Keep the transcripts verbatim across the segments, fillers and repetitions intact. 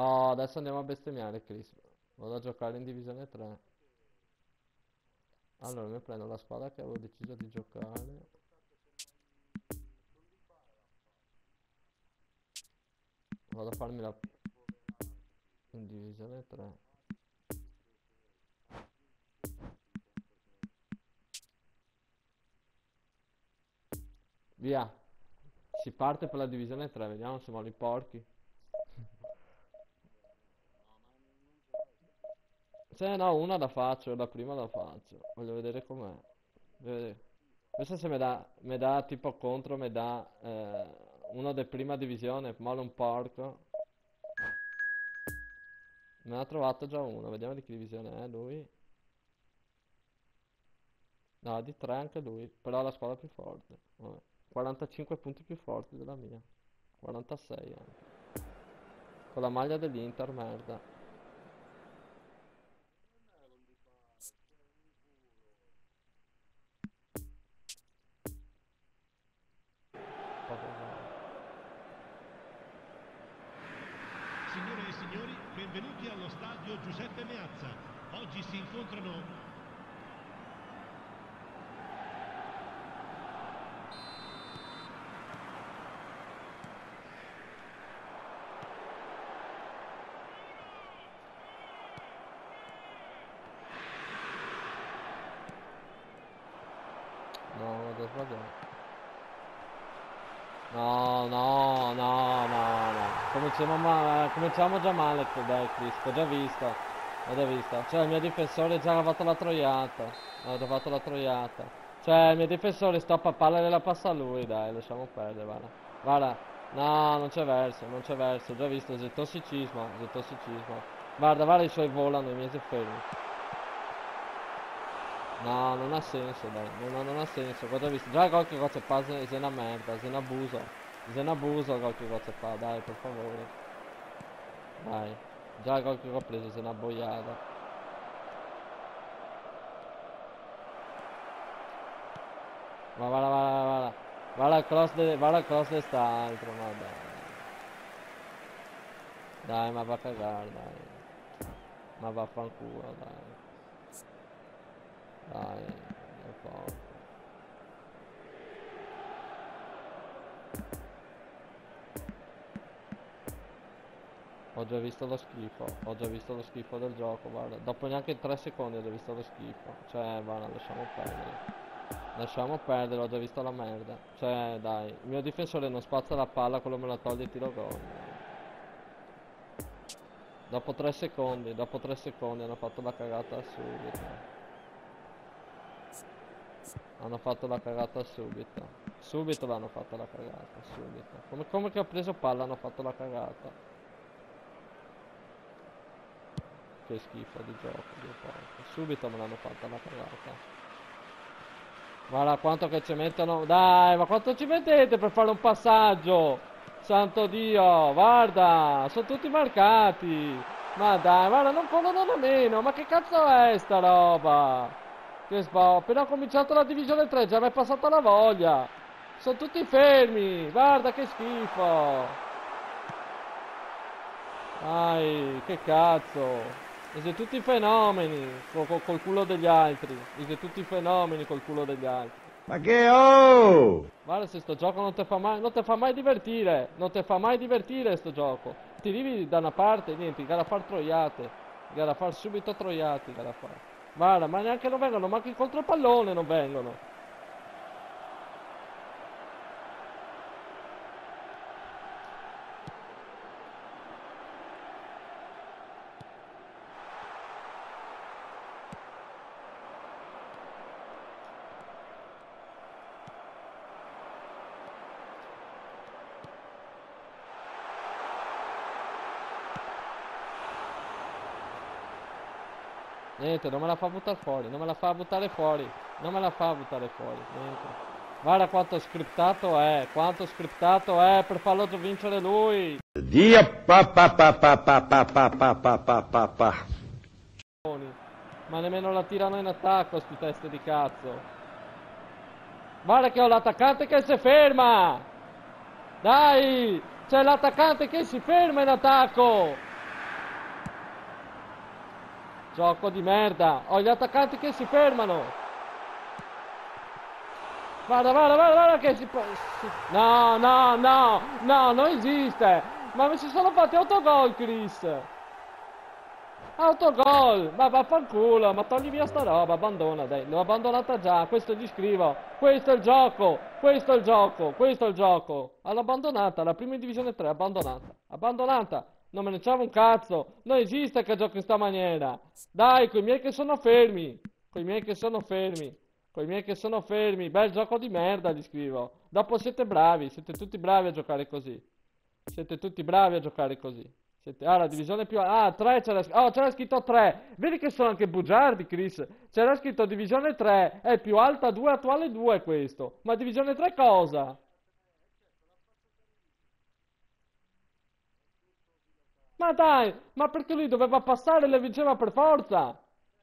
Oh, adesso andiamo a bestemmiare, Chris. Vado a giocare in divisione tre. Allora, mi prendo la squadra che avevo deciso di giocare. Vado a farmi la... in divisione tre. Via. Si parte per la divisione tre, vediamo se vanno i porchi. Se no, una la faccio, la prima la faccio. Voglio vedere com'è. Voglio vedere. Questa se mi dà, mi dà tipo contro, mi dà eh, uno di prima divisione, male un porco. Me ne ha trovato già uno, vediamo di che divisione è lui. No, di tre anche lui, però ha la squadra più forte. Vabbè. quarantacinque punti più forti della mia. quarantasei anche. Con la maglia dell'Inter, merda. Poco fa. Signore e signori, benvenuti allo stadio Giuseppe Meazza. Oggi si incontrano No, vado a sbagliare. No, no, no, no, no. Cominciamo, ma- cominciamo già male, dai, Chris. Ho già visto. Ho già visto. Cioè, il mio difensore già ha fatto la troiata. Ha già fatto la troiata. Cioè, il mio difensore stoppa palla e la passa a lui, dai, lasciamo perdere, guarda. Guarda. No, non c'è verso, non c'è verso. Ho già visto, c'è tossicismo, c'è tossicismo. Guarda, guarda i suoi volano, i miei si fermi. No, non ha senso, dai, non, non ha senso, cosa ho visto? Già qualche cosa fa, se se è una merda, se è un abuso, se è un abuso qualche cosa fa, dai, per favore, dai, già qualche cosa ho preso, se è una boiata. Ma guarda, guarda, guarda, guarda il cross de, guarda il cross di st'altro, ma dai, dai, ma va a cagare, dai, ma vaffanculo, dai, dai, è forte. Ho già visto lo schifo, ho già visto lo schifo del gioco, guarda. Dopo neanche tre secondi ho già visto lo schifo. Cioè, guarda, lasciamo perdere. Lasciamo perdere, ho già visto la merda. Cioè, dai, il mio difensore non spazza la palla, quello me la toglie e tiro gol. Dai. Dopo tre secondi, dopo tre secondi hanno fatto la cagata subito. Hanno fatto la cagata subito. Subito l'hanno fatta la cagata, subito. Come, come che ho preso palla hanno fatto la cagata. Che schifo di gioco, Dio porco. Subito me l'hanno fatta la cagata. Guarda quanto che ci mettono. Dai, ma quanto ci mettete per fare un passaggio? Santo Dio, guarda, sono tutti marcati. Ma dai, guarda, non corrono nemmeno. Ma che cazzo è sta roba? Che sbaglio. Ho appena cominciato la divisione tre, già mi è passata la voglia. Sono tutti fermi. Guarda che schifo. Dai, che cazzo. Siete tutti fenomeni col, col- col culo degli altri. Siete tutti fenomeni col culo degli altri. Ma che oh! Guarda se sto gioco non ti fa mai, non ti fa mai divertire. Non ti fa mai divertire sto gioco. Ti arrivi da una parte, niente, gara a far troiate. Gara a far subito troiati, gara a far. Guarda, ma neanche non vengono, ma anche contro il pallone non vengono. Niente, non me la fa buttare fuori, non me la fa buttare fuori, non me la fa buttare fuori, niente. Guarda quanto scriptato è, quanto scriptato è per farlo vincere lui. Dio pa pa pa pa pa pa pa pa pa pa pa pa. Ma nemmeno la tirano in attacco sti teste di cazzo. Guarda che ho l'attaccante che si ferma. Dai, c'è l'attaccante che si ferma in attacco. Gioco di merda. Ho gli attaccanti che si fermano. Guarda, guarda, guarda, guarda che si... si... No, no, no, no, non esiste. Ma mi si sono fatti autogol, Chris. Autogol. Ma vaffanculo, ma togli via sta roba, abbandona, dai. L'ho abbandonata già, questo gli scrivo. Questo è il gioco, questo è il gioco, questo è il gioco. L'ho abbandonata, la prima in divisione tre, abbandonata. Abbandonata. Non me ne c'è un cazzo. Non esiste che giochi in sta maniera. Dai, coi miei che sono fermi. Coi miei che sono fermi. Coi miei che sono fermi. Bel gioco di merda, gli scrivo. Dopo siete bravi. Siete tutti bravi a giocare così. Siete tutti bravi a giocare così. Siete... Ah, la divisione più... Ah, tre c'era... Oh, c'era scritto tre. Vedi che sono anche bugiardi, Chris. C'era scritto divisione tre. È più alta due, attuale due questo. Ma divisione tre cosa? Ma dai, ma perché lui doveva passare e le vinceva per forza?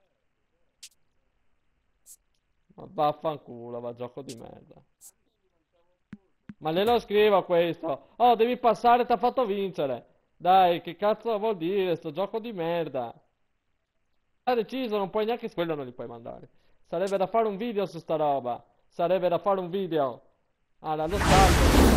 Ma vaffanculo, va gioco di merda. Ma glielo scrivo questo. Oh, devi passare, ti ha fatto vincere. Dai, che cazzo vuol dire sto gioco di merda? Ha deciso, non puoi neanche... Quello non li puoi mandare. Sarebbe da fare un video su sta roba. Sarebbe da fare un video. Ah, l'hanno stato.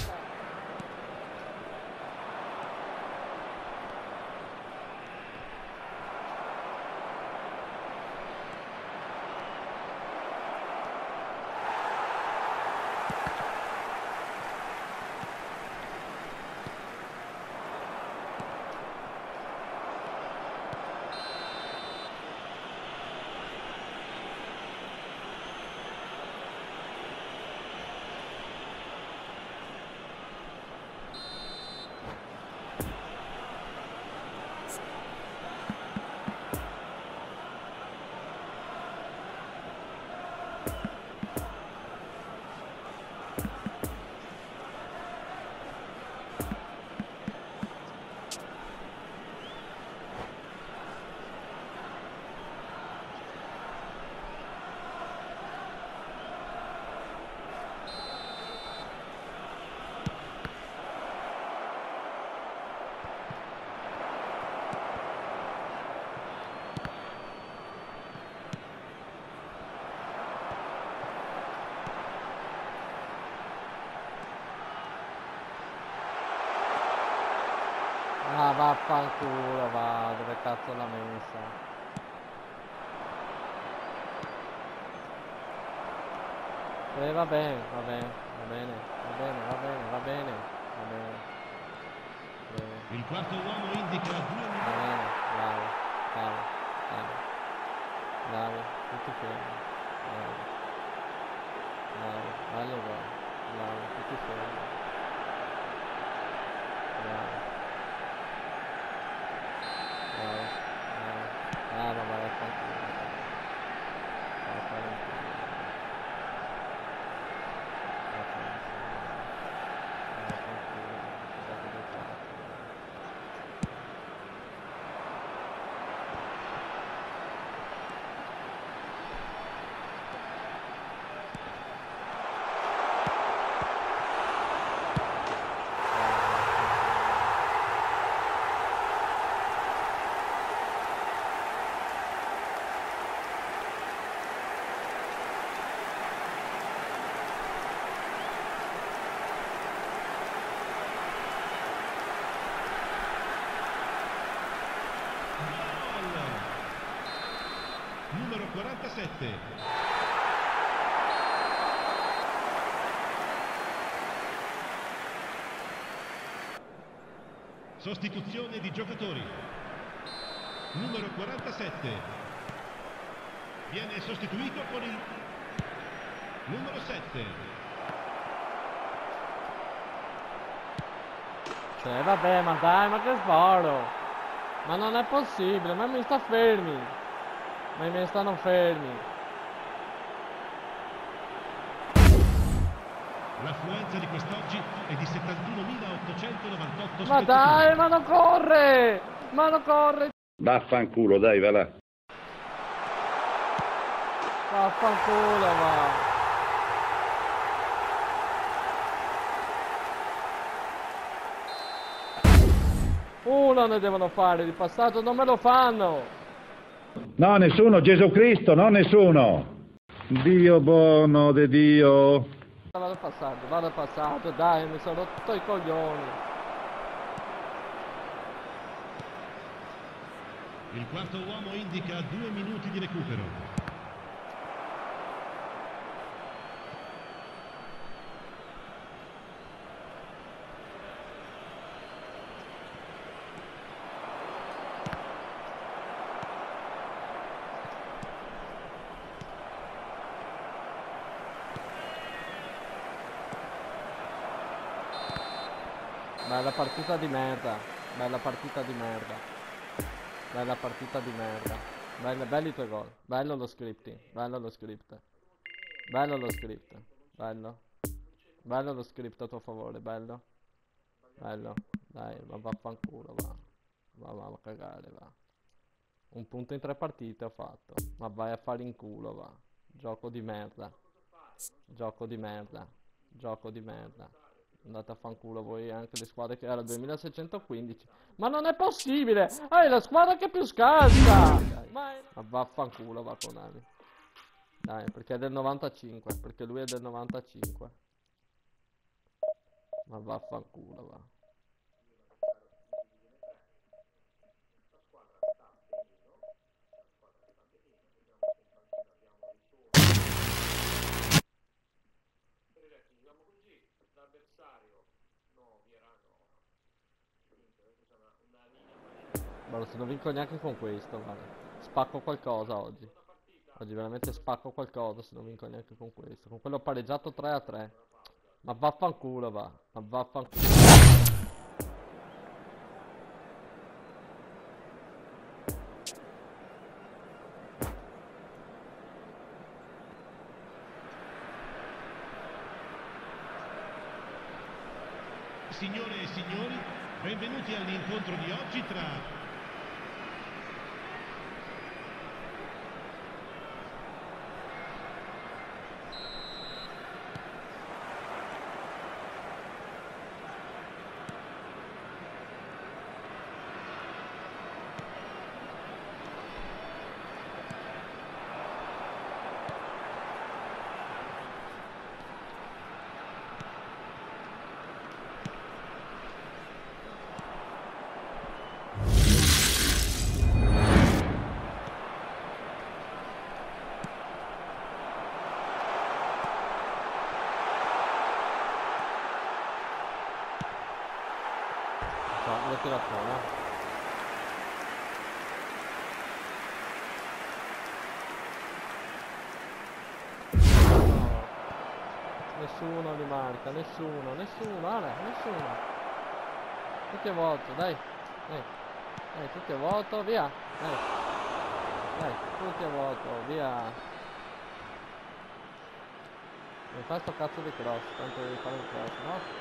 Ah, vaffanculo, va, dove cazzo l'ha messa? Eh, va bene, va bene, va bene, va bene, va bene, va bene, va bene. Bene. Il quarto uomo indica due Va minuti. bene, bravo, bravo, bravo, bravo, tutti fermi, bravo, bravo, allora, bravo, tutti fermi, bravo, bravo, bravo, ah, ma vai a fare un culo, vai a fare un culo, vai a fare un culo, vai a fare un culo, cosa devo fare? Gol! Numero quarantasette. Sostituzione di giocatori. Numero quarantasette viene sostituito con il numero sette. Cioè, vabbè, ma dai, ma che sboro! Ma non è possibile, ma mi sta fermi! Ma mi stanno fermi! L'affluenza di quest'oggi è di settantunomilaottocentonovantotto Ma dai, ma non corre! Ma non corre! Vaffanculo, dai, va là. Vaffanculo, va! Uno ne devono fare di passaggio, non me lo fanno! No, nessuno, Gesù Cristo, no, nessuno. Dio buono di Dio. Vado al passaggio, vado al passaggio, dai, mi sono rotto i coglioni. Il quarto uomo indica due minuti di recupero. Bella partita di merda, bella partita di merda, bella partita di merda, belli, belli i tuoi gol, bello lo scripting, bello lo script, bello lo script, bello, bello lo script a tuo favore, bello, bello, dai, ma vaffanculo, va, va, va, va a cagare, va, un punto in tre partite ho fatto, ma vai a fare in culo, va, gioco di merda, gioco di merda, gioco di merda. Andate a fanculo voi anche le squadre che era duemilaseicentoquindici. Ma non è possibile! Ah, è la squadra che più scalza! Ma vaffanculo va Konami. Dai, perché è del novantacinque. Perché lui è del novantacinque. Ma vaffanculo va. Guarda, se non vinco neanche con questo, guarda. Spacco qualcosa oggi. Oggi veramente spacco qualcosa se non vinco neanche con questo. Con quello pareggiato tre a tre. Ma vaffanculo va. Ma vaffanculo. Signore e signori, benvenuti all'incontro di oggi tra... L'ho tirato fuori, eh. Nessuno li marca, nessuno, nessuno, Ale, nessuno. Tutti a vuoto, dai. Dai, dai, tutti a vuoto, via. Dai. Dai, tutti a vuoto, via. Non fai sto cazzo di cross, tanto devi fare il cross, no?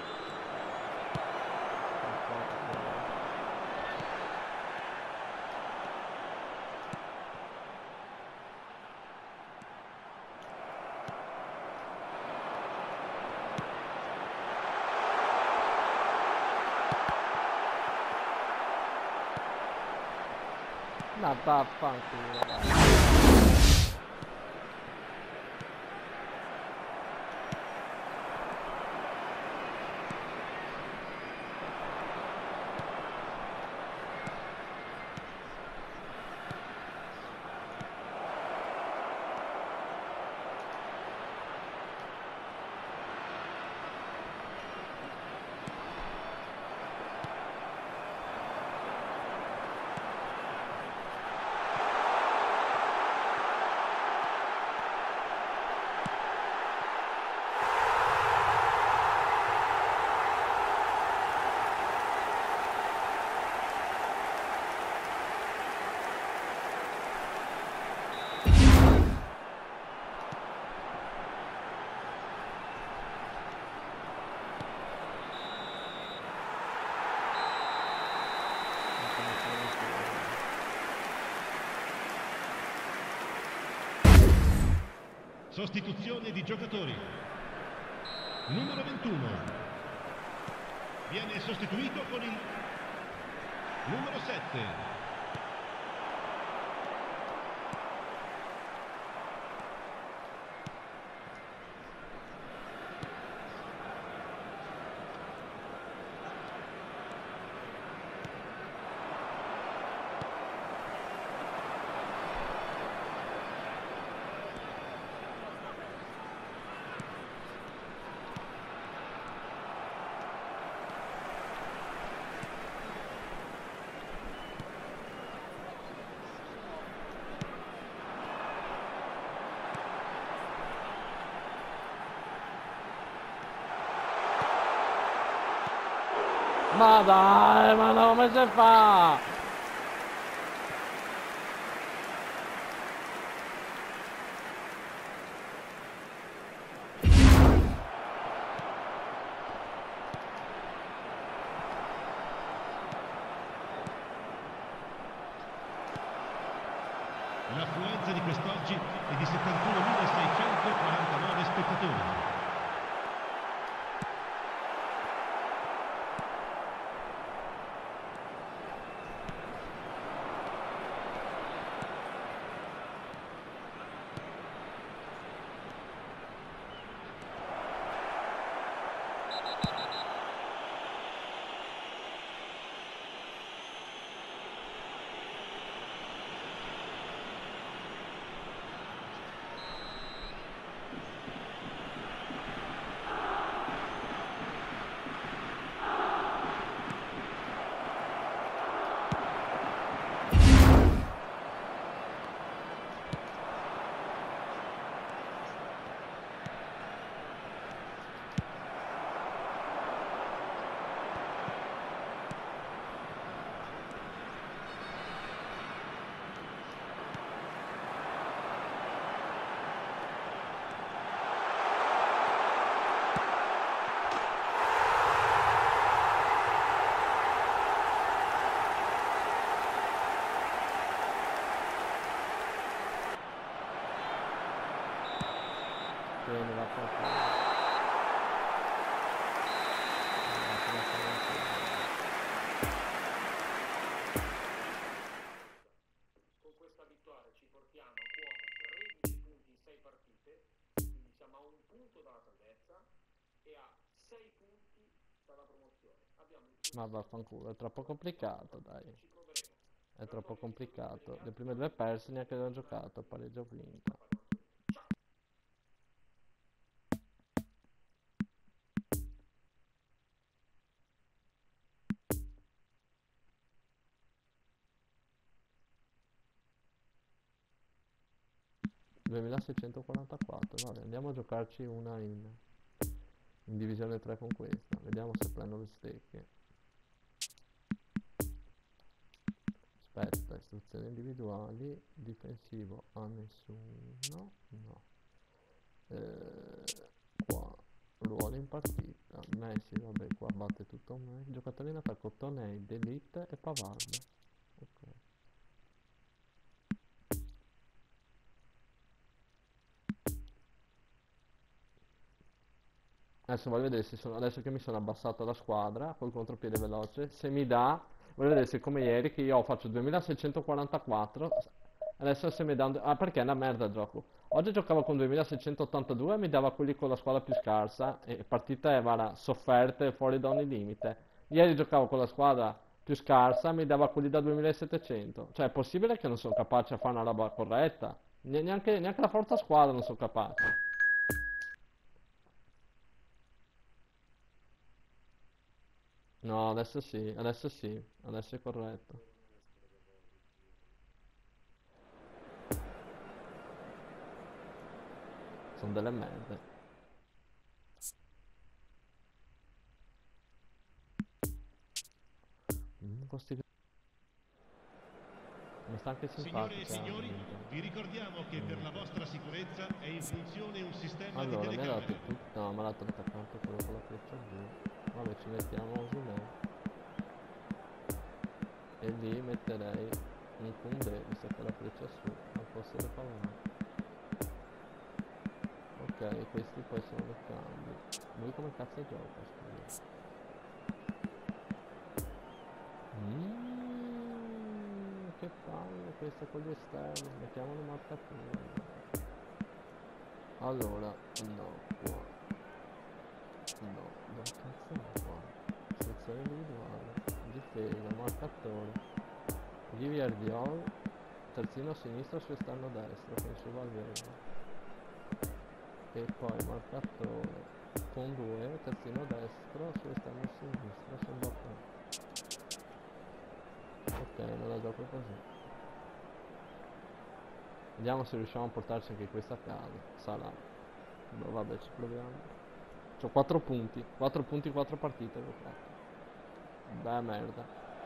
Ma vaffanculo, dai. Sostituzione di giocatori. Numero ventuno. Viene sostituito con il numero sette. fa? Dai, ma no, come si fa? L'affluenza di quest'oggi è di settantunomilaseicentoquarantanove spettatori. Bene, va a Con questa vittoria ci portiamo a quota tredici punti in sei partite, quindi siamo a un punto dalla salvezza e a sei punti dalla promozione. Abbiamo il Ma vaffanculo, è troppo complicato, dai. ci proveremo. È troppo complicato. Le prime due perse, neanche le ho giocato, pareggio vinto. duemilaseicentoquarantaquattro, vabbè, andiamo a giocarci una in, in divisione tre con questa, vediamo se prendo le stecche. Aspetta, istruzioni individuali, difensivo a nessuno, no. Eh, qua, ruolo in partita, Messi, vabbè, qua batte tutto me. Giocatori in attacco, Toney, D'Elite e Pavard. Ok. Adesso voglio vedere se sono, adesso che mi sono abbassato la squadra col contropiede veloce, se mi dà, voglio vedere se come ieri che io faccio duemilaseicentoquarantaquattro, adesso se mi dà un, ah perché è una merda il gioco. Oggi giocavo con duemilaseicentottantadue e mi dava quelli con la squadra più scarsa e partita era sofferte fuori da ogni limite. Ieri giocavo con la squadra più scarsa e mi dava quelli da duemilasettecento. Cioè è possibile che non sono capace a fare una roba corretta? Ne- neanche, neanche la forza squadra non sono capace. No, adesso sì, adesso sì, adesso è corretto. Sono delle merde. Mm, questi... Mi sta anche Signore e simpatica. signori, Inter. vi ricordiamo che per la Inter. vostra sicurezza è in funzione un sistema di Allora, mi ha dato telecamere. tutto... No, mi ha dato l'attaccante quello con la freccia giù. Vabbè, ci mettiamo Osimhen. E lì metterei un Koundé, visto che la freccia su, al posto del Pavard. Ok, questi poi sono i cambi. Lui come cazzo gioca, scusa? Mm, che palle questa con gli esterni, mettiamolo marcatura. Allora, no, qua. No, dove cazzo è qua? Sezione individuale, difesa, marcatore. Ghiviardiol, terzino sinistro su esterno destro, offensivo al verde. E poi marcatore con due, terzino destro su esterno sinistro, sembra qua. Ok, me la gioco così. Vediamo se riusciamo a portarci anche questa a casa. Sarà. Boh, vabbè, ci proviamo. C'ho quattro punti. quattro punti, quattro partite ho fatto. Beh, merda.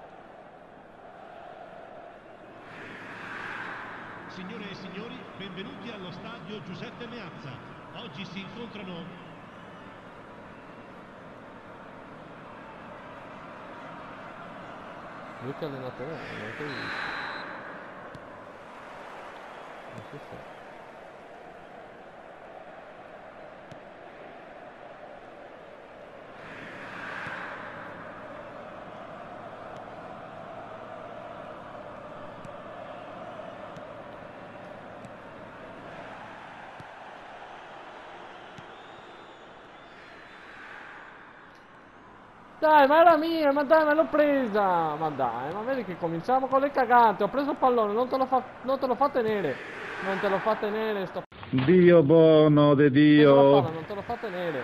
Signore e signori, benvenuti allo stadio Giuseppe Meazza. Oggi si incontrano Lui che allenatore non l'ho mai visto. Non si sa. Dai, ma era mia, ma dai, me l'ho presa! Ma dai, ma vedi che cominciamo con le cagate. Ho preso il pallone, non te lo fa, non te lo fa tenere. Non te lo fa tenere, sto... Dio buono de Ho preso la Dio. palla, non te lo fa tenere.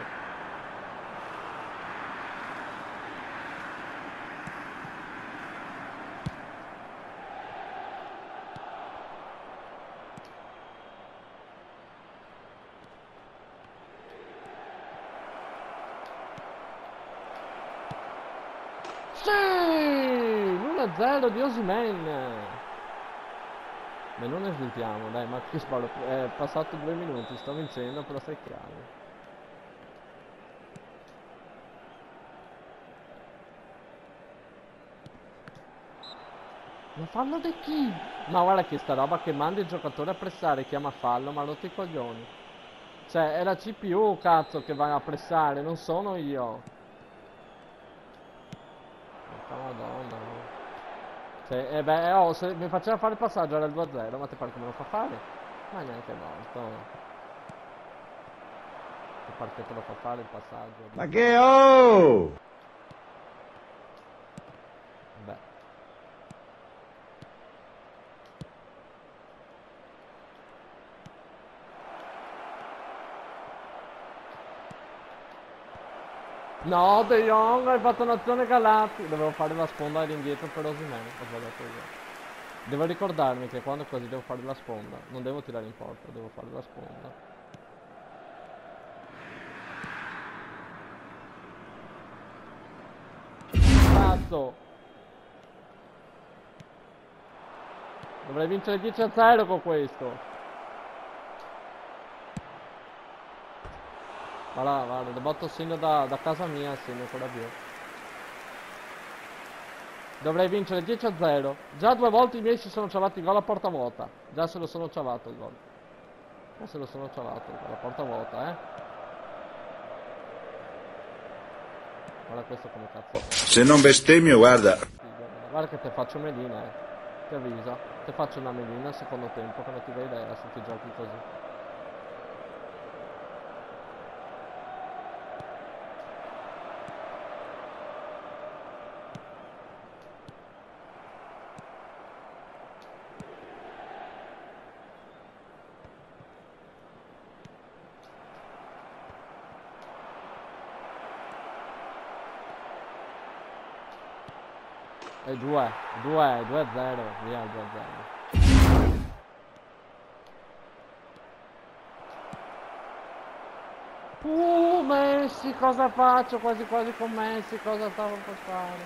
Sì! l'uno a zero di Osimhen. Ma non esultiamo, dai, ma che spallo, è passato due minuti, sto vincendo, però stai calmo. Ma fallo di chi? Ma guarda che sta roba che manda il giocatore a pressare, chiama fallo, ma rotti i coglioni. Cioè, è la C P U, cazzo, che va a pressare, non sono io. Porca madonna, no. Cioè, eh beh, oh, se mi faceva fare il passaggio era il due a zero, ma ti pare che me lo fa fare? Ma neanche morto. Ti pare che te lo fa fare il passaggio? Ma che oh! Beh. No, De Jong, hai fatto un'azione galattica. Dovevo fare la sponda all'indietro per Osimhen. Ho sbagliato io. Devo ricordarmi che quando così devo fare la sponda. Non devo tirare in porta, devo fare la sponda. Cazzo! Dovrei vincere dieci a zero con questo. Guarda, guarda, botto segno da, da casa mia, segno ancora più. Dovrei vincere dieci a zero. Già due volte i miei si sono ciavati il gol a porta vuota. Già se lo sono ciavato il gol. Già se lo sono ciavato il gol a porta vuota, eh. Guarda questo come cazzo. Se non bestemmio, guarda. Guarda che te faccio melina, eh. Ti avviso. Ti faccio una melina al secondo tempo che non ti dai idea se ti giochi così. E due, due, due a zero, via due a zero. Uh, Messi, cosa faccio? Quasi quasi con Messi, cosa stavo per fare?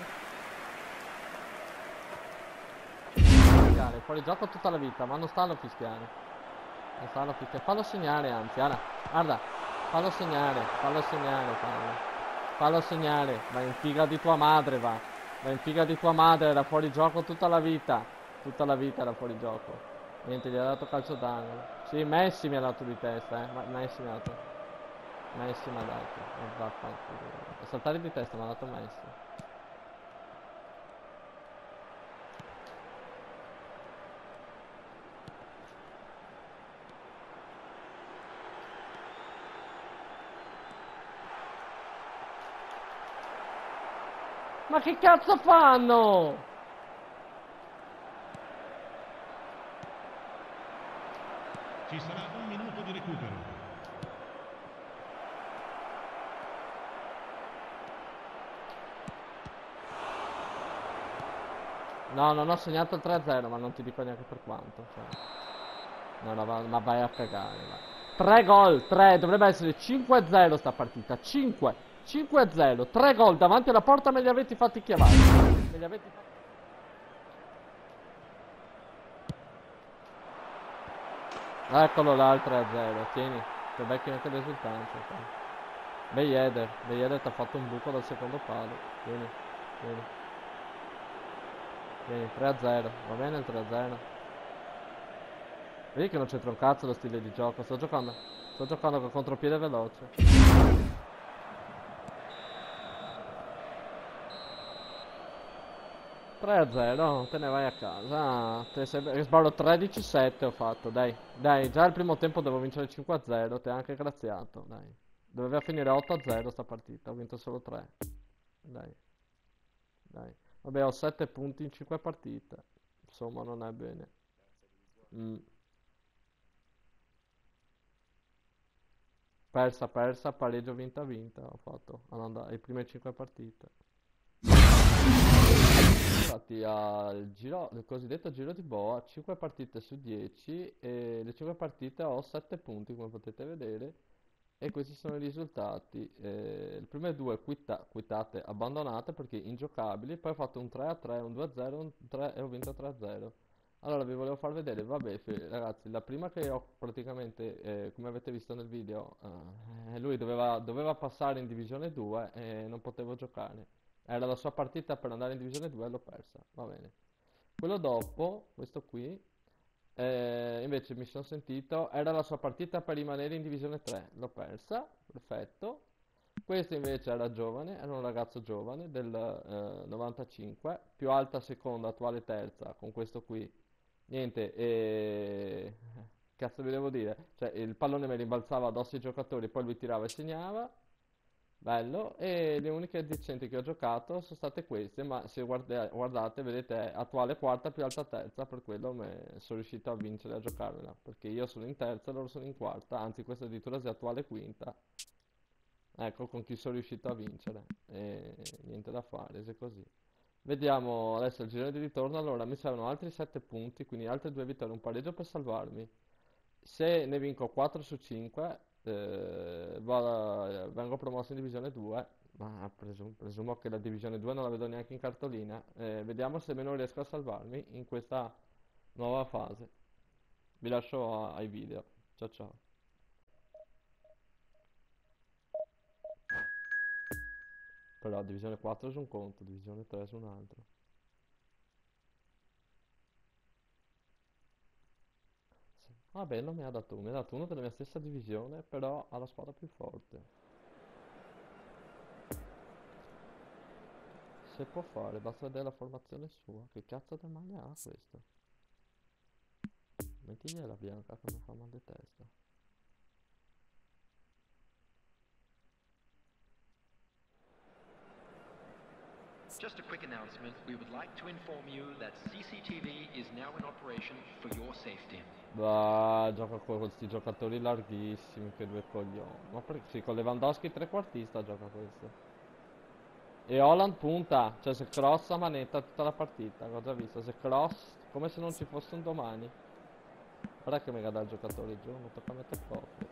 Fischiare, fuori gioco tutta la vita, ma non stanno a fischiare. Non stanno a fischiare, fallo segnare anzi, guarda, guarda, fallo segnare, fallo segnare, fallo. Fallo segnare, va in figa di tua madre, va. Va in figa di tua madre, era fuori gioco tutta la vita. Tutta la vita era fuori gioco. Niente, gli ha dato calcio d'angolo. Sì, Messi mi ha dato di testa, eh. Ma Messi mi ha dato. Messi mi ha dato. Non va a saltare di testa mi ha dato Messi. Ma che cazzo fanno? Ci sarà un minuto di recupero. No, non ho segnato il tre a zero, ma non ti dico neanche per quanto. Cioè. No, no, ma, ma vai a cagare. Va. tre gol, tre, dovrebbe essere cinque a zero sta partita. cinque. cinque a zero, tre gol davanti alla porta, me li avete fatti chiamare. Me li avete fatti... Eccolo là il tre a zero, tieni, che becchi anche l'esultanza. Beyeder, Beyeder ti ha fatto un buco dal secondo palo, tieni, tieni. Tieni, tre a zero, va bene il tre a zero. Vedi che non c'entra un cazzo lo stile di gioco, sto giocando, sto giocando con contropiede veloce. tre a zero, te ne vai a casa. Te sei... Sbarro tredici sette ho fatto, dai. Dai, già il primo tempo devo vincere cinque a zero, ti ha anche graziato, dai. Doveva finire otto a zero sta partita, ho vinto solo tre. Dai. Dai. Vabbè, ho sette punti in cinque partite. Insomma, non è bene. Mm. Persa, persa, pareggio, vinta, vinta. Ho fatto alle prime cinque partite. Infatti al giro, il cosiddetto giro di boa, cinque partite su dieci e le cinque partite ho sette punti come potete vedere e questi sono i risultati. Eh, le prime due quitta, quittate, abbandonate perché ingiocabili, poi ho fatto un tre a tre, un due a zero, un tre e ho vinto tre a zero. Allora vi volevo far vedere, vabbè ragazzi, la prima che ho praticamente, eh, come avete visto nel video, eh, lui doveva, doveva passare in divisione due e non potevo giocare. Era la sua partita per andare in divisione due e l'ho persa, va bene. Quello dopo, questo qui, eh, invece mi sono sentito, era la sua partita per rimanere in divisione tre, l'ho persa, perfetto. Questo invece era giovane, era un ragazzo giovane del eh, novantacinque, più alta seconda, attuale terza, con questo qui. Niente, e... cazzo vi devo dire? Cioè il pallone mi rimbalzava addosso ai giocatori, poi lui tirava e segnava. Bello, e le uniche decenti che ho giocato sono state queste, ma se guarda- guardate, vedete, è attuale quarta più alta terza, per quello me- sono riuscito a vincere a giocarmela, perché io sono in terza e loro sono in quarta, anzi questa addirittura sia attuale quinta. Ecco con chi sono riuscito a vincere, e niente da fare, se così. Vediamo adesso il girone di ritorno, allora mi servono altri sette punti, quindi altre due vittorie, un pareggio per salvarmi. Se ne vinco quattro su cinque, eh, vado- vengo promosso in divisione due, ma presumo, presumo che la divisione due non la vedo neanche in cartolina. Eh, vediamo se meno riesco a salvarmi in questa nuova fase. Vi lascio a- ai video. Ciao ciao. Però divisione quattro su un conto, divisione tre su un altro. Sì. Vabbè, non mi ha dato uno, mi ha dato uno della mia stessa divisione, però ha la squadra più forte. Se può fare, basta vedere la formazione sua. Che cazzo di maglia ha questo? Mettigli la bianca che mi fa mal di testa. Just a quick announcement. We would like to inform you that C C T V is now in operation for your safety. Bah, gioca con questi giocatori larghissimi, che due coglioni. Ma perché sì, con Lewandowski trequartista gioca questo. E Holland punta, cioè se crossa manetta tutta la partita, cosa hai visto? Se cross, come se non ci fosse un domani. Guarda che mega dà il giocatore giù, non tocca mettere poco.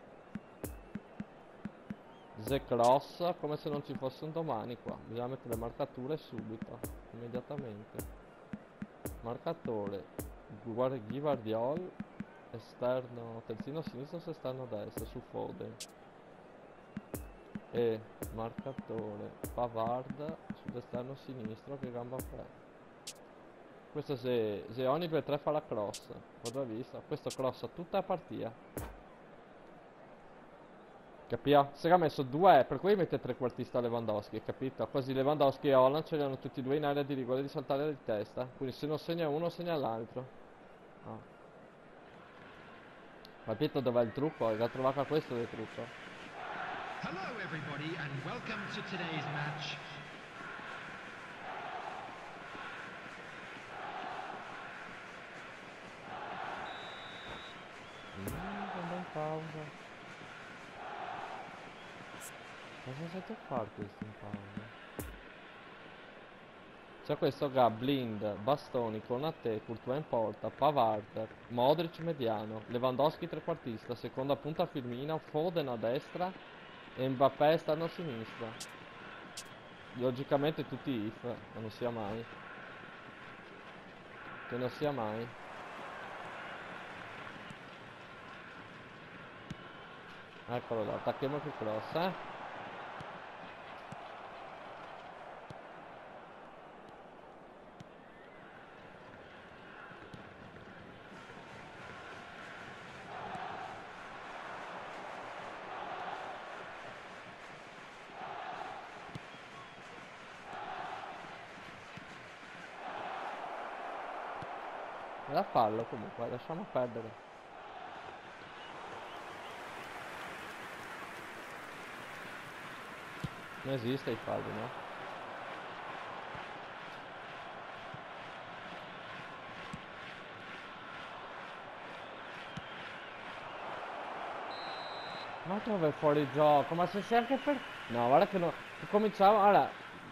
Se cross, come se non ci fosse un domani qua. Bisogna mettere le marcature subito, immediatamente. Marcatore, Guardi Guardiol, esterno, terzino sinistro su esterno destro, su Foden. E marcatore, Pavard, sull'esterno sinistro, che gamba fa. Questo se, se ogni due tre fa la cross, cosa hai visto? Questo crossa tutta la partita. Capito? Se ha messo due, per cui mette trequartista Lewandowski, capito? Così Lewandowski e Holland ce li hanno tutti e due in area di rigore di saltare di testa. Quindi se non segna uno, segna l'altro. Ah. Capito dov'è il trucco? L'ha trovato a questo il trucco. Hello everybody and welcome to today's match. Mm, andò in pausa. Cosa siete a fare questo in pausa? C'è questo che ha Blind, Bastoni, Konate, Courtois in porta, Pavard, Modric mediano, Lewandowski trequartista, seconda punta Firmino, Foden a destra e Mbappé esterno a sinistra. logicamente tutti if, ma non sia mai. Che non sia mai. Eccolo là, attacchiamo più cross, eh. Era fallo comunque, lasciamo perdere. Non esiste i falli, no? Ma dove è fuori gioco? Ma se sei anche per... No, guarda che no... che cominciamo... Allora...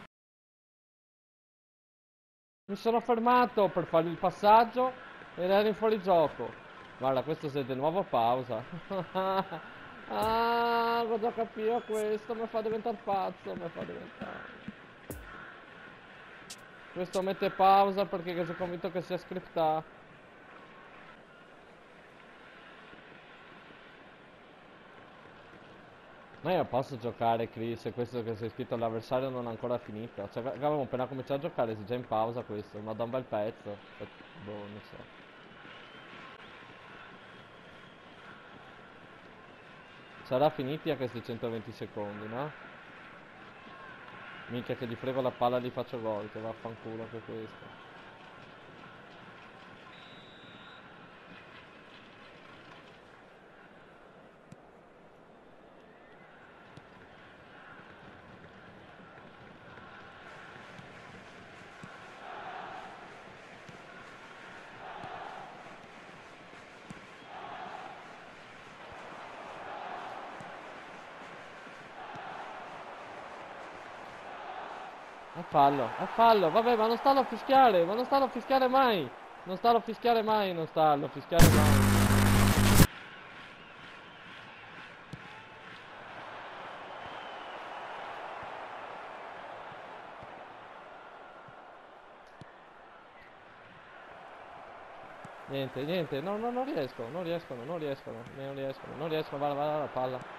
Mi sono fermato per fare il passaggio ed ero in fuori gioco. Guarda, questo si è di nuovo pausa. Ah, cosa capire questo? Mi fa diventare pazzo, mi fa diventare... Questo mette pausa perché sono convinto che sia scriptato. Ma io posso giocare, Chris, questo che sei scritto all'avversario non è ancora finito. Cioè, avevamo appena cominciato a giocare, sei già in pausa questo, ma da un bel pezzo. Cioè, boh, non so. Sarà finiti a questi centoventi secondi, no? Minchia che gli frego la palla e gli faccio gol, che vaffanculo anche questo. È fallo, è fallo, vabbè, ma non starlo a fischiare, ma non starlo a fischiare mai. Non starlo a fischiare mai, non starlo a fischiare mai. Niente, niente, no, no, non riesco, non riescono, non riescono, non riescono, non riescono, va, va, va la palla.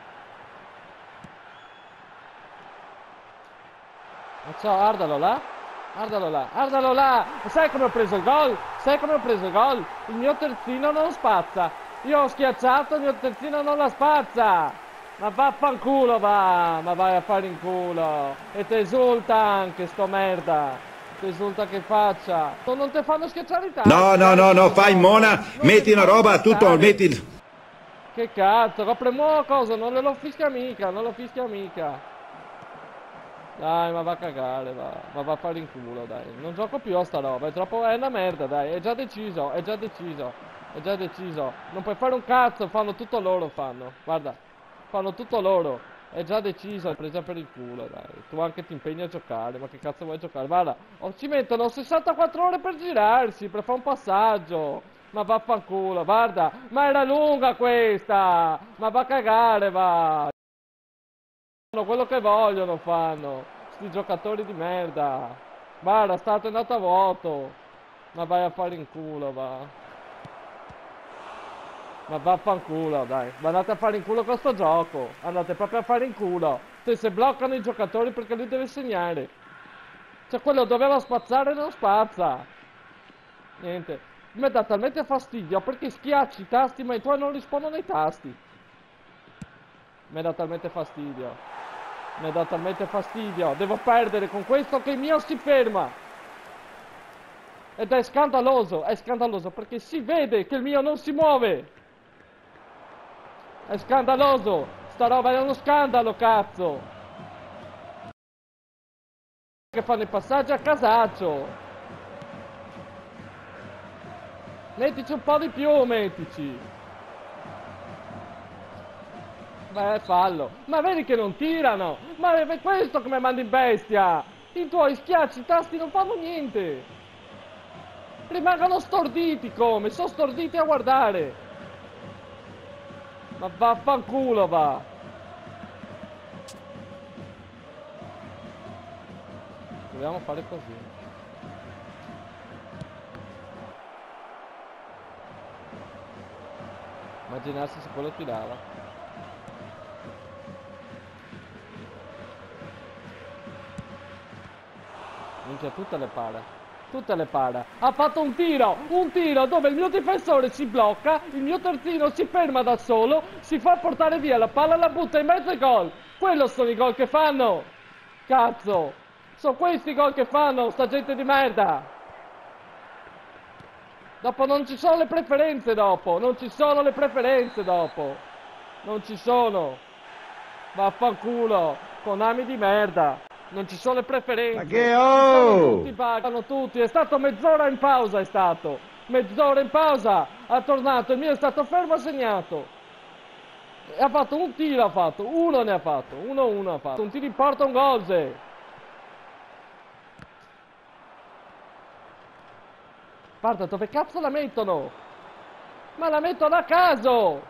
Ma ciao, guardalo là, guardalo là, guardalo là, sai come ho preso il gol? Sai come ho preso il gol? Il mio terzino non spazza, io ho schiacciato, il mio terzino non la spazza, ma vaffanculo va, ma vai a fare in culo, e te esulta anche sto merda, te esulta che faccia, non, non te fanno schiacciare i tasti. No, no, no, no, fai mona, metti una roba, tutto, metti il... Che cazzo, ma premo cosa, non lo fischia mica, non lo fischia mica. Dai, ma va a cagare, va. Ma va a fare in culo, dai. Non gioco più a sta roba, è troppo... è una merda, dai. È già deciso, è già deciso. È già deciso. Non puoi fare un cazzo, fanno tutto loro, fanno. Guarda, fanno tutto loro. È già deciso, è presa per il culo, dai. Tu anche ti impegni a giocare, ma che cazzo vuoi giocare? Guarda, oh, ci mettono sessantaquattro ore per girarsi, per fare un passaggio. Ma vaffanculo, guarda. Ma era lunga questa. Ma va a cagare, va. Quello che vogliono fanno, sti giocatori di merda. Guarda, stato andato a vuoto. Ma vai a fare in culo, va. Ma vaffanculo, dai. Ma andate a fare in culo con sto gioco. Andate proprio a fare in culo. Se, se bloccano i giocatori perché lui deve segnare. Cioè quello doveva spazzare e non spazza. Niente. Mi dà talmente fastidio perché schiacci i tasti ma i tuoi non rispondono ai tasti. Mi dà talmente fastidio. Mi dà talmente fastidio. Devo perdere con questo che il mio si ferma. Ed è scandaloso. È scandaloso perché si vede che il mio non si muove. È scandaloso. Sta roba è uno scandalo, cazzo. Che fanno i passaggi a casaccio. Mettici un po' di più, mettici. Beh, fallo. Ma vedi che non tirano. Ma è questo che mi mandi in bestia. I tuoi schiacci, i tasti non fanno niente. Rimangono storditi come. Sono storditi a guardare. Ma vaffanculo va. Proviamo a fare così. Immaginarsi se quello tirava. Minchia, tutte le para. Tutte le para. Ha fatto un tiro, un tiro dove il mio difensore si blocca, il mio terzino si ferma da solo, si fa portare via la palla, la butta in mezzo ai gol. Quello sono i gol che fanno. Cazzo. Sono questi i gol che fanno, sta gente di merda. Dopo non ci sono le preferenze dopo, non ci sono le preferenze dopo. Non ci sono. Vaffanculo, Konami di merda. Non ci sono le preferenze. Ma che oh! Tutti pagano tutti. È stato mezz'ora in pausa, è stato. Mezz'ora in pausa. Ha tornato, il mio è stato fermo, ha segnato. E ha fatto un tiro, ha fatto. Uno ne ha fatto. Uno uno ha fatto. Un tiro in porta, un gol. se. Guarda, dove cazzo la mettono? Ma la mettono a caso!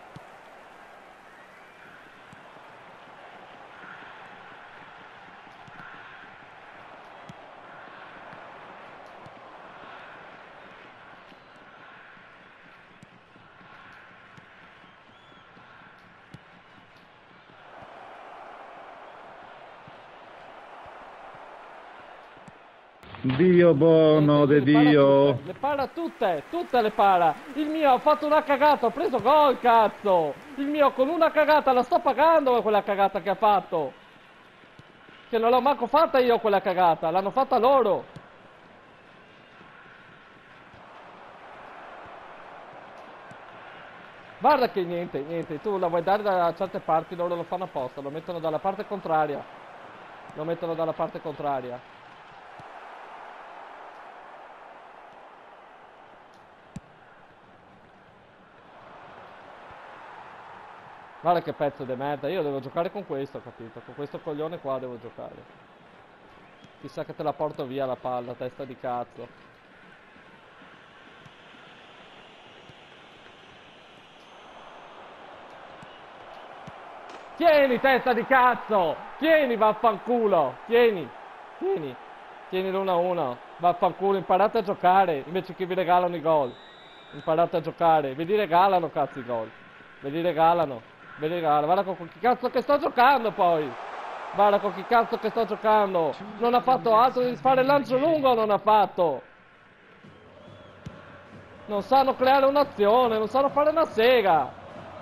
Dio buono de Le para Dio. tutte, le para tutte, tutte le para. Il mio ha fatto una cagata, ho preso gol, cazzo. Il mio con una cagata la sto pagando quella cagata che ha fatto. Che non l'ho manco fatta io quella cagata, l'hanno fatta loro. Guarda che niente, niente, tu la vuoi dare da certe parti, loro lo fanno apposta, lo mettono dalla parte contraria. Lo mettono dalla parte contraria. Guarda che pezzo di merda, io devo giocare con questo, capito? Con questo coglione qua devo giocare. Chissà che te la porto via la palla, testa di cazzo. Tieni, testa di cazzo! Tieni, vaffanculo! Tieni! Tieni! Tieni l'uno a uno! Vaffanculo, imparate a giocare, invece che vi regalano i gol. Imparate a giocare, ve li regalano cazzo i gol. Ve li regalano. Ve li regalano, guarda con chi cazzo che sto giocando poi! Guarda con chi cazzo che sto giocando! Non ha fatto altro di fare il lancio lungo, non ha fatto! Non sanno creare un'azione, non sanno fare una sega!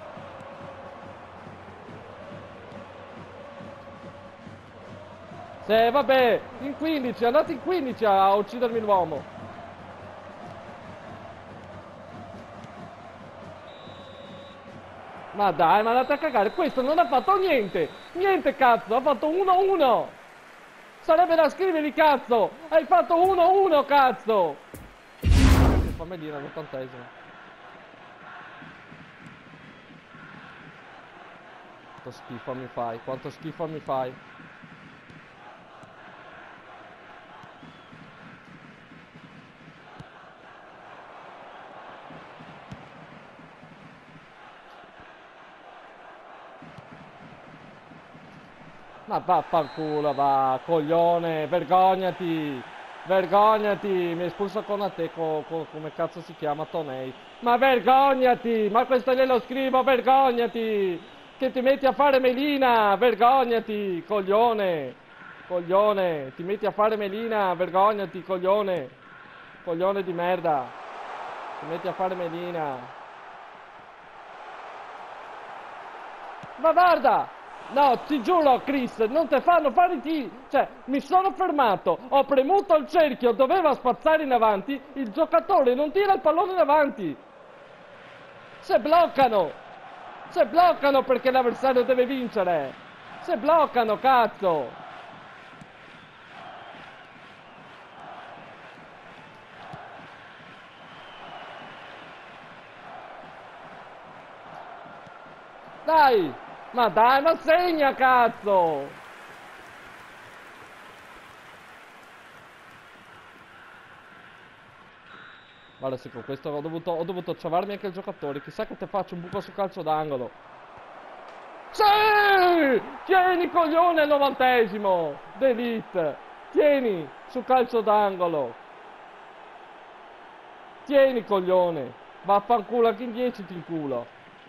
Se vabbè, in quindici, andate in quindici a uccidermi l'uomo! Ma dai, ma andate a cagare, questo non ha fatto niente! Niente cazzo, ha fatto uno uno! Sarebbe da scrivergli cazzo! Hai fatto uno uno cazzo! Fammi dire all'ottantesimo. Quanto schifo mi fai, quanto schifo mi fai. Ma vaffanculo, va, coglione, vergognati, vergognati, mi hai espulso con a te, co, co, come cazzo si chiama, Tonei. Ma vergognati, ma questo glielo scrivo, vergognati, che ti metti a fare melina, vergognati, coglione, coglione, ti metti a fare melina, vergognati, coglione, coglione di merda, ti metti a fare melina. Ma guarda! No, ti giuro, Chris, non te fanno fare i tiri. Cioè, mi sono fermato, ho premuto il cerchio, doveva spazzare in avanti, il giocatore non tira il pallone in avanti. Se bloccano, se bloccano perché l'avversario deve vincere. Se bloccano, cazzo. Dai! Ma dai, ma segna, cazzo! Guarda, sì, con questo ho dovuto, ho dovuto ciavarmi anche il giocatore. Chissà che te faccio un buco su calcio d'angolo. Sì! Tieni, coglione, al novantesimo! D'Elite! Tieni, su calcio d'angolo. Tieni, coglione. Vaffanculo, anche in dieci ti inculo.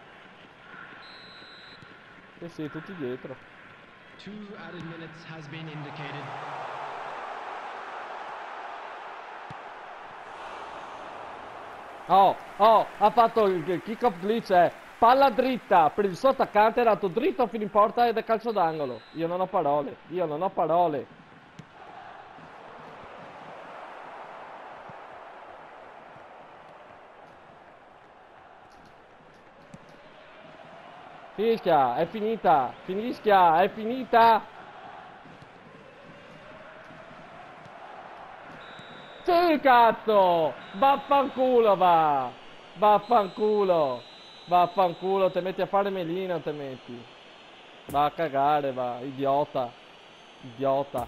Eh sì, tutti dietro. Two added minutes has been indicated. Oh, oh, ha fatto il kick off glitch, eh. Palla dritta per il suo attaccante, è andato dritto fino in porta ed è calcio d'angolo. Io non ho parole, io non ho parole. Fischia, è finita, finisca, è finita. Sì, cazzo, vaffanculo va, vaffanculo, vaffanculo, te metti a fare melina, te metti. Va a cagare, va, idiota, idiota,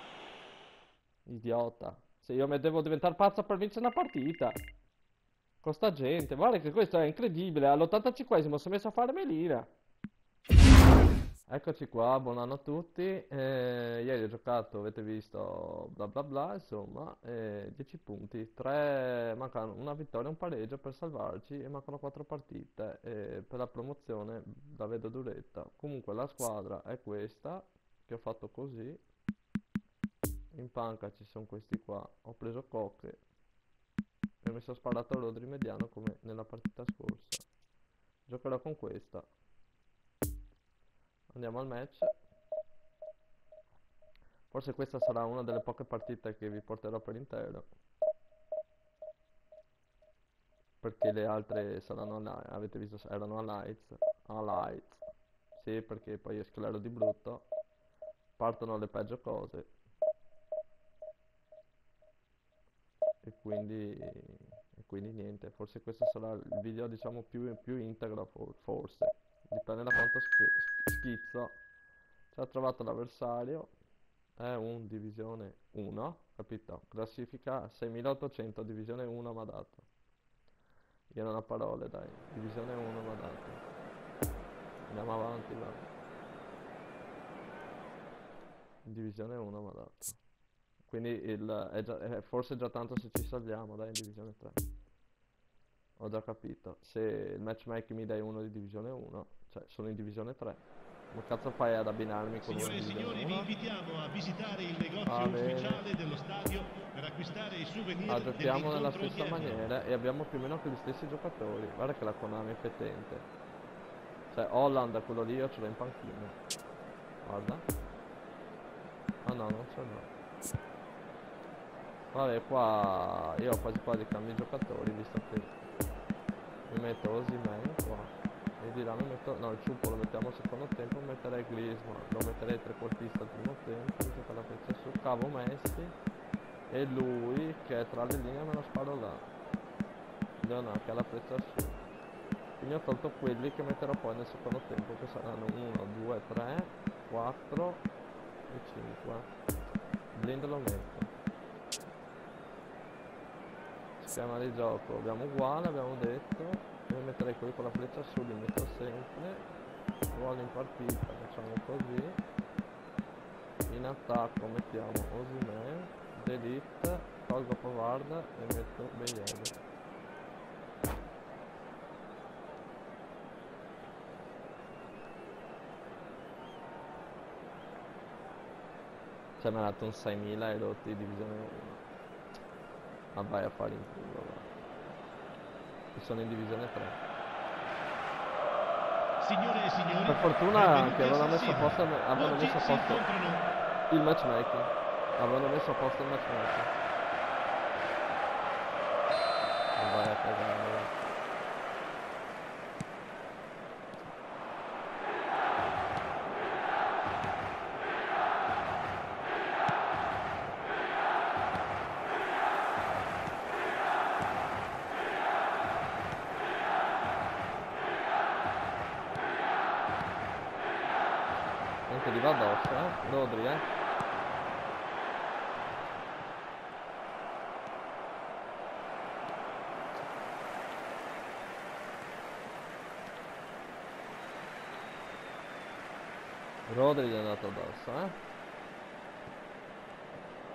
idiota. Se io mi devo diventare pazzo per vincere una partita. Con sta gente, guarda che questo è incredibile, all'ottantacinquesimo si è messo a fare melina. Eccoci qua, buon anno a tutti. Eh, ieri ho giocato, avete visto, bla bla bla, insomma, eh, dieci punti, tre, mancano una vittoria e un pareggio per salvarci e mancano quattro partite. E per la promozione la vedo duretta. Comunque la squadra è questa, che ho fatto così. In panca ci sono questi qua, ho preso Cocche e mi sono sparato a Rodri mediano come nella partita scorsa. Giocherò con questa. Andiamo al match. Forse questa sarà una delle poche partite che vi porterò per intero. Perché le altre saranno a, avete visto, erano a lights. A lights. Sì, perché poi io sclero di brutto. Partono le peggio cose. E quindi, e quindi niente. Forse questo sarà il video, diciamo, più, più integro, for- forse. Dipende da quanto sch- schizzo. Ci ha trovato l'avversario. È un divisione uno, capito? Classifica seimilaottocento, divisione uno mi ha dato. Io non ho parole, dai. Divisione uno mi ha dato. Andiamo avanti, va. Divisione uno mi ha dato. Quindi il, è già, è forse già tanto se ci salviamo, dai, in divisione tre. Ho già capito. Se il matchmaking mi dai uno di divisione uno, cioè sono in divisione tre. Come cazzo fai ad abbinarmi con uno Signore di e divisione signori, vi uno? invitiamo a visitare il negozio Va bene. ufficiale dello stadio per acquistare i souvenir Ah, giochiamo nella dell'incontro stessa odierno. maniera e abbiamo più o meno anche gli stessi giocatori. Guarda che la Konami è fetente. Cioè Holland, quello lì, io ce l'ho in panchina. Guarda. Ah no, non ce l'ho. Vabbè, qua io ho quasi quasi cambi giocatori, visto che mi metto Osimhen qua. E di là mi metto, no, il ciupo lo mettiamo al secondo tempo, metterei Griezmann, lo metterei trequartista al primo tempo, mi gioca la freccia su, cavo Messi e lui che è tra le linee me lo sparo là. Leonardo che ha la freccia su. Quindi ho tolto quelli che metterò poi nel secondo tempo, che saranno uno, due, tre, quattro e cinque. Blind lo metto. Schema di gioco abbiamo uguale, abbiamo detto. Io metterei quelli con la freccia su, li metto sempre. Ruolo in partita, facciamo così. In attacco mettiamo Osimhen, Delete, tolgo Pavard e metto Beiede. Cioè mi ha dato un seimila e rotti di divisione uno. Ma vai a fare in culo, va. E sono in divisione tre. Signore e signori, Per fortuna benvenuti che a avevano San messo a Siro. posto, avevano Oggi messo a si posto incontrano il matchmaking. Avevano messo a posto il matchmaking. Non vai a cagare, va. Anche gli va addosso, eh? Rodri, eh? Rodri gli è andato addosso, eh?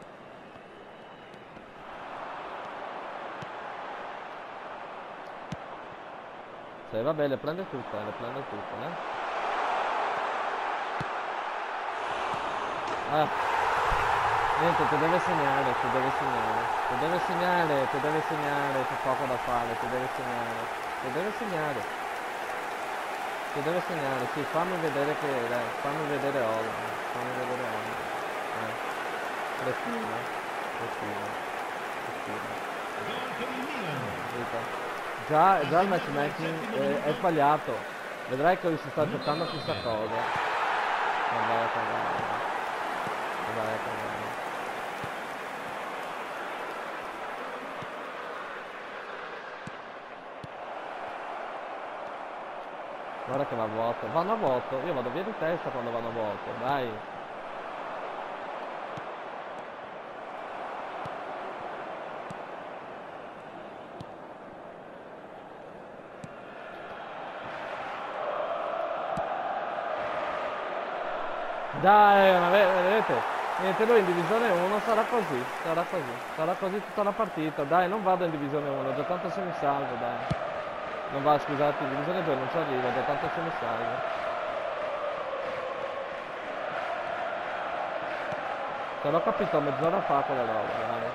tutte, vabbè, le prende tutte, le prende tutte, eh. Ah. Niente, ti deve segnare, ti deve segnare, ti deve segnare, ti deve segnare, c'è poco da fare, ti deve segnare, ti deve segnare, ti deve segnare, sì, fammi vedere che, dai, fammi vedere Ola, fammi vedere Ola, eh, respira, respira, respira, Gol per il Milan. capito? Già, già il matchmaking è, è sbagliato, vedrai che lui si sta giocando chissà cosa, non vai a cagare, non vai a cagare. Guarda che va a vuoto, vanno a vuoto, io vado via di testa quando vanno a vuoto, dai. Dai, ma ve- vedete? Niente, lui in divisione uno sarà così, sarà così, sarà così tutta la partita, dai, non vado in divisione uno, già tanto se mi salvo, dai. Non va, scusate, in divisione due non ci arriva, da tanto ce ne salvo. Te l'ho capito mezz'ora fa quella roba, dai.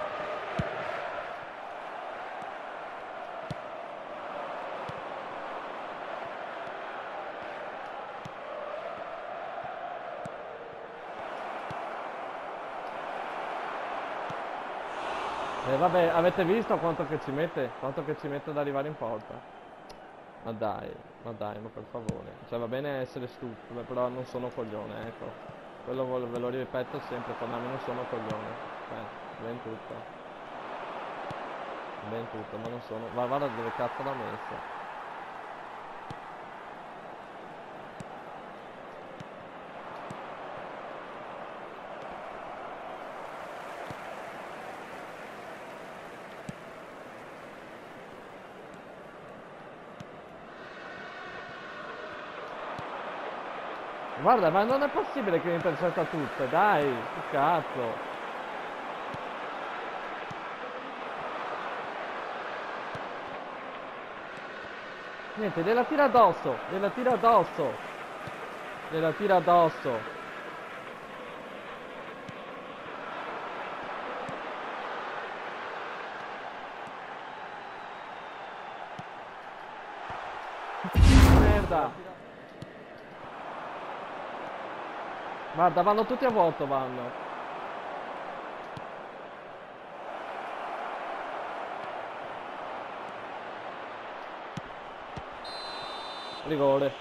E vabbè, avete visto quanto che ci mette? Quanto che ci mette ad arrivare in porta? Ma dai, ma dai, ma per favore. Cioè va bene essere stupido, però non sono coglione, ecco. Quello vol- ve lo ripeto sempre, quando non sono coglione. Cioè, ben tutto. Ben tutto, ma non sono. Ma guarda dove cazzo l'ha messa. Guarda, ma non è possibile che mi intercetta tutte, dai, che cazzo. Niente, gliela tira addosso, gliela tira addosso, gliela tira addosso. Merda. Guarda, vanno tutti a vuoto, vanno. Rigore.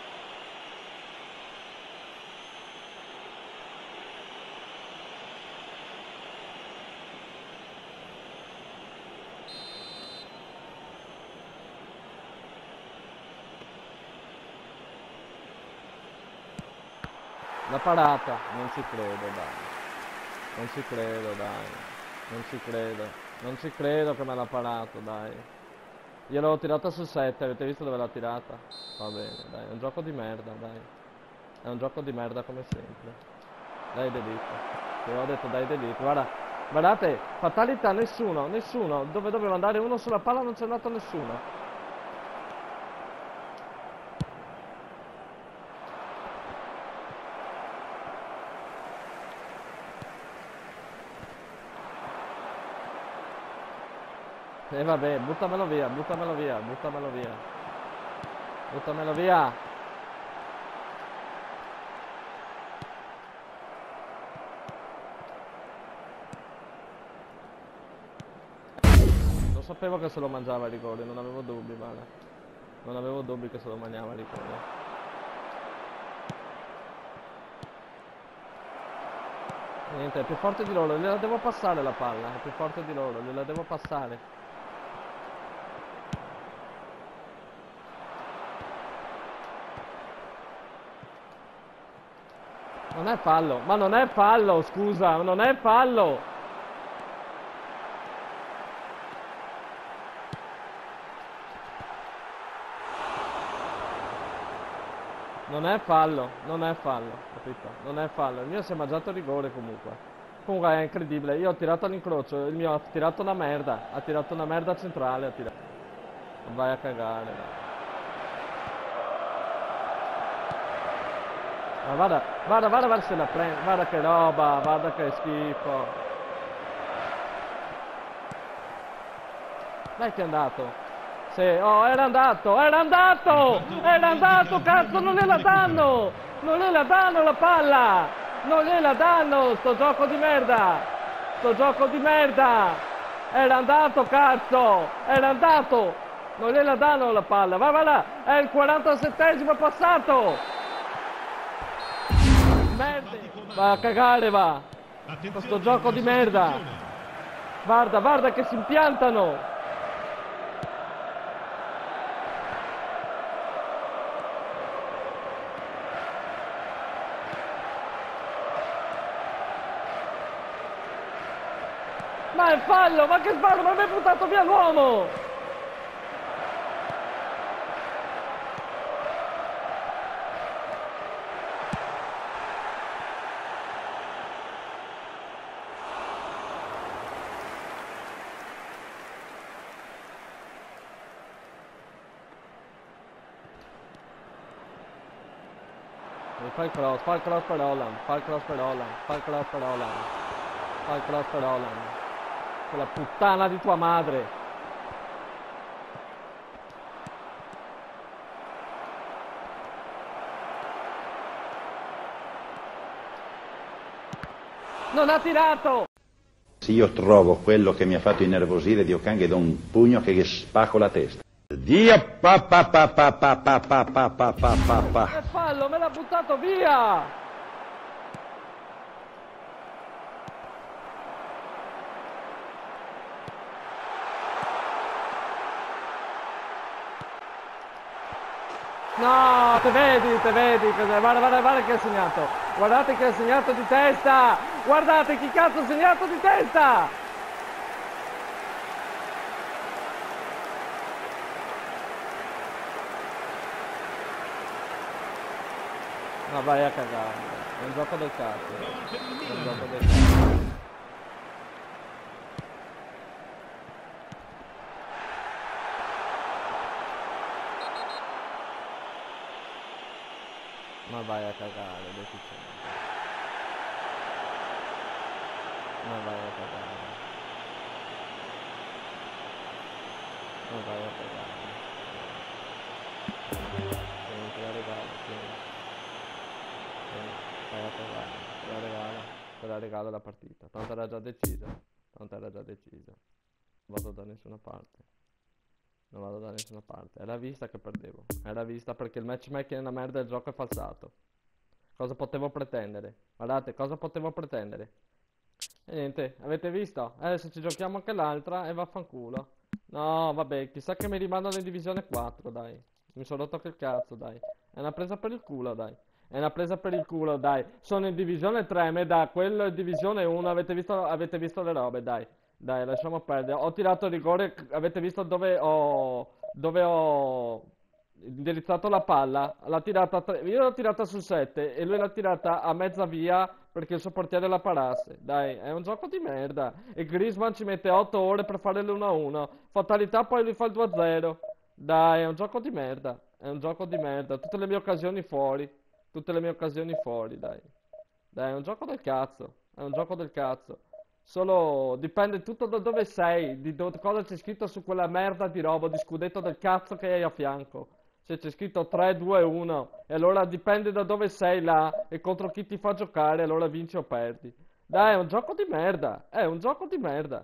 La parata, non ci credo, dai. Non ci credo, dai. Non ci credo. Non ci credo che me l'ha parato, dai. Io l'avevo tirata sul sette, avete visto dove l'ha tirata? Va bene, dai, è un gioco di merda, dai. È un gioco di merda come sempre. Dai delete. Ti ho detto dai delete. Guarda, guardate, fatalità nessuno, nessuno. Dove doveva andare uno sulla palla non c'è andato nessuno. E vabbè, buttamelo via, buttamelo via, buttamelo via. Buttamelo via. Lo sapevo che se lo mangiava a rigore, non avevo dubbi, guarda. Non avevo dubbi che se lo mangiava a rigore. Niente, è più forte di loro, gliela devo passare la palla, è più forte di loro, gliela devo passare. Non è fallo, ma non è fallo, scusa, non è fallo. Non è fallo, non è fallo, capito? Non è fallo, il mio si è mangiato il rigore comunque. Comunque è incredibile, io ho tirato all'incrocio, il mio ha tirato una merda, ha tirato una merda centrale, ha tirato. Vai a cagare, dai. Ma guarda, guarda, guarda, guarda se la prende, guarda che roba, guarda che schifo. Dai che è andato. Sì, oh, era andato, era andato, era andato, cazzo, non gliela danno, non gliela danno la palla, non gliela danno, sto gioco di merda, sto gioco di merda, era andato, cazzo, era andato, non gliela danno la palla, va, va là, è il quarantasettesimo passato, merda, va a cagare, va, questo gioco di merda, guarda, guarda che si impiantano. Ma è fallo, ma che fallo, ma mi hai buttato via l'uomo! Fa il cross, fa il cross per Holland, fa il cross per Holland, fa il cross per Holland, fa il cross per Holland. Quella puttana di tua madre. Non ha tirato! Se io trovo quello che mi ha fatto innervosire, Dio can che do un pugno che gli spacco la testa. Dio pa pa pa pa pa pa pa pa pa pa pa pa. È fallo, me l'ha buttato via! No, te vedi, te vedi, guarda, guarda, guarda che ha segnato, guardate che ha segnato di testa, guardate chi cazzo ha segnato di testa! Ma vai a cagare, è un gioco del cazzo, è un gioco del cazzo. Ma vai a cagare, deficiente. Ma vai a cagare. Ma vai a cagare. Non te la regalo, tieni. Tieni, vai a cagare. Te la regalo. Te la regalo la partita. Tanto era già decisa. Tanto era già decisa. Non vado da nessuna parte. Non vado da nessuna parte. Era vista che perdevo. Era vista perché il matchmaking è una merda e il gioco è falsato. Cosa potevo pretendere? Guardate, cosa potevo pretendere? E niente, avete visto? Adesso ci giochiamo anche l'altra e vaffanculo. No, vabbè, chissà che mi rimandano in divisione quattro, dai. Mi sono rotto che il cazzo, dai. È una presa per il culo, dai. È una presa per il culo, dai. Sono in divisione tre, me da quello è divisione uno. Avete visto, avete visto le robe, dai. Dai, lasciamo perdere. Ho tirato il rigore. Avete visto dove ho dove ho indirizzato la palla? L'ha tirata tre... Io l'ho tirata sul sette e lui l'ha tirata a mezza via perché il suo portiere la parasse. Dai, è un gioco di merda. E Griezmann ci mette otto ore per fare l'uno a uno. Fatalità, poi lui fa il due a zero. Dai, è un gioco di merda. È un gioco di merda. Tutte le mie occasioni fuori. Tutte le mie occasioni fuori, dai. Dai, è un gioco del cazzo. È un gioco del cazzo. Solo dipende tutto da dove sei, di do cosa c'è scritto su quella merda di roba, di scudetto del cazzo che hai a fianco. Se c'è scritto tre, due, uno, e allora dipende da dove sei là e contro chi ti fa giocare, allora vinci o perdi. Dai, è un gioco di merda, è un gioco di merda.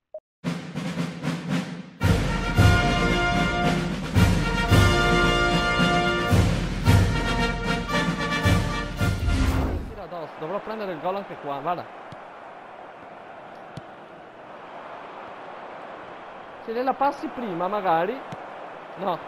Tira addosso, dovrò prendere il gol anche qua, guarda. Se gliela passi prima magari. No.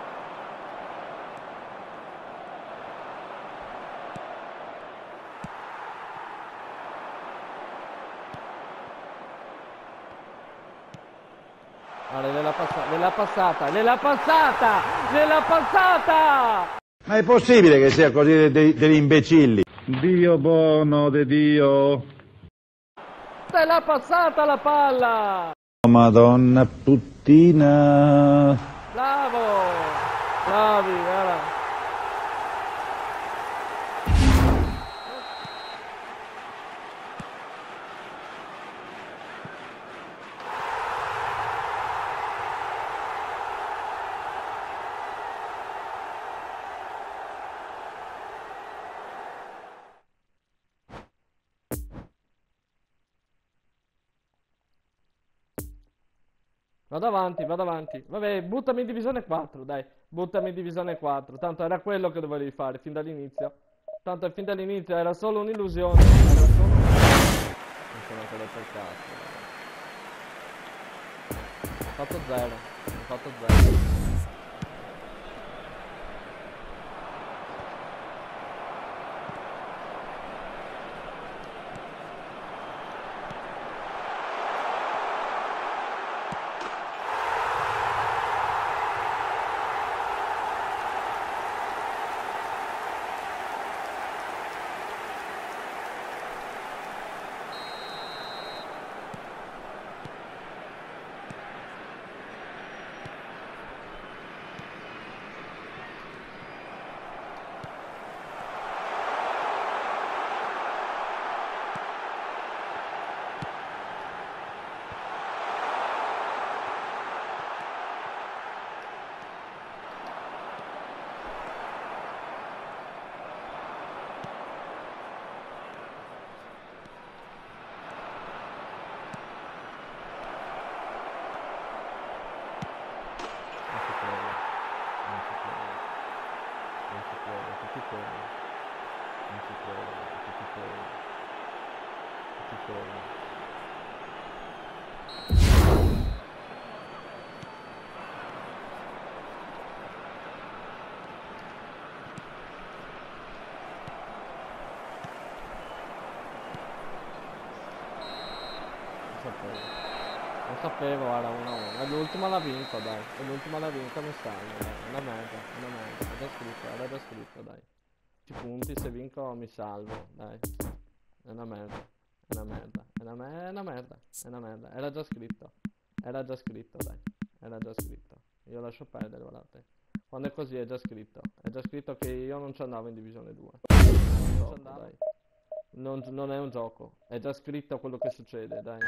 Allora, gliel'ha passata, gliel'ha passata, gliel'ha passata, gliel'ha passata! Ma è possibile che sia così de- de- degli imbecilli? Dio buono de Dio. Te l'ha passata la palla! Madonna puttina. Bravo! Bravi, guarda. Vado avanti, vado avanti. Vabbè, buttami in divisione quattro, dai. Buttami in divisione quattro. Tanto era quello che dovevi fare fin dall'inizio. Tanto fin dall'inizio era solo un'illusione. Era solo... Non sono ancora per cazzo. Ho fatto zero. Ho fatto zero. Non sapevo, era uno a uno. E l'ultima l'ha vinto, dai. E l'ultima l'ha vinto, mi salvo, dai. Una merda, una merda. È già scritto, era già scritto, dai. Ci punti, se vinco mi salvo, dai. È una merda. È una merda. È una, me è una merda. È una merda. Era già scritto. Era già scritto, dai. Era già scritto. Io lascio perdere, guardate. Quando è così è già scritto. È già scritto che io non ci andavo in divisione due. Non ci andavo, dai. Non, non è un gioco. È già scritto quello che succede, dai.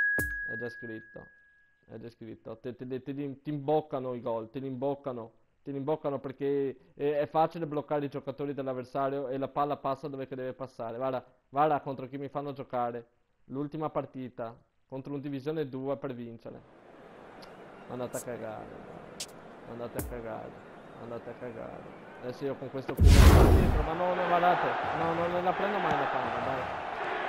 È già scritto, è già scritto, te, te, te, te, ti imboccano i gol, te li imboccano, te li imboccano perché è, è facile bloccare i giocatori dell'avversario e la palla passa dove che deve passare. Guarda, guarda contro chi mi fanno giocare, l'ultima partita, contro un divisione due per vincere. Andate a cagare, andate a cagare, andate a cagare. Adesso io con questo qui dietro, ma no, no, guardate, no, non la prendo mai la palla, dai.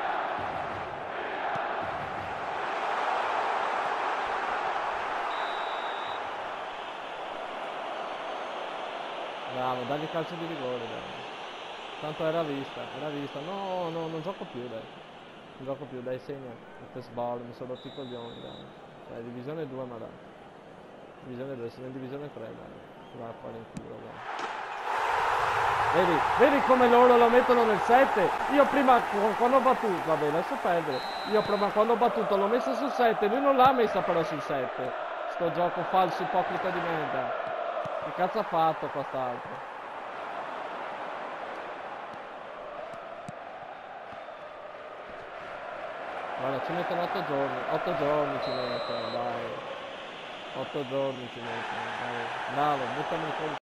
Bravo, dagli calcio di rigore, dai. Tanto era vista, era vista. No, no, non gioco più, dai. Non gioco più, dai, segna. Il sbaglio, mi sono rotti i coglioni, dai. Cioè, divisione due, ma dai. Divisione due, sono in divisione tre, dai. Va a fare in culo, dai. Vedi, vedi come loro lo mettono nel sette? Io prima, quando ho battuto, vabbè, lascio perdere. Io prima, quando ho battuto, l'ho messa sul sette. Lui non l'ha messa però sul sette. Sto gioco falso, ipocrita di merda. Che cazzo ha fatto quest'altro? Guarda, ci mettono otto giorni, otto giorni ci mettono, dai. otto giorni ci mettono, dai. Bravo, buttami fuori.